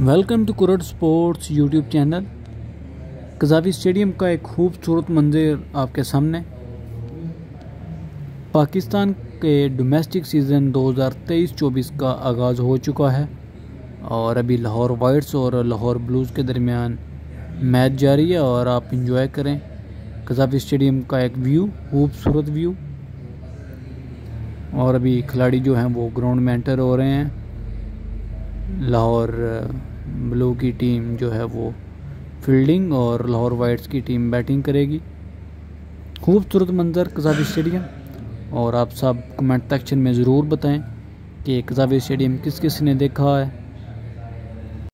Welcome to कुरट sports YouTube channel. कज़ावी stadium का एक खूबसूरत मंजर आपके सामने। पाकिस्तान के डोमेस्टिक सीज़न 2023-24 का आगाज़ हो चुका है और अभी लाहौर वाइट्स और लाहौर ब्लूज़ के दरमियान मैच जारी है और आप इंजॉय करें कज़ावी स्टेडियम का एक व्यू, खूबसूरत व्यू। और अभी खिलाड़ी जो हैं वो ग्राउंड में एंटर हो रहे हैं। लाहौर ब्लू की टीम जो है वो फील्डिंग और लाहौर वाइट्स की टीम बैटिंग करेगी। खूबसूरत मंजर कज़ावी स्टेडियम। और आप सब कमेंट सेक्शन में ज़रूर बताएं कि कज़ावी स्टेडियम किस किस ने देखा है।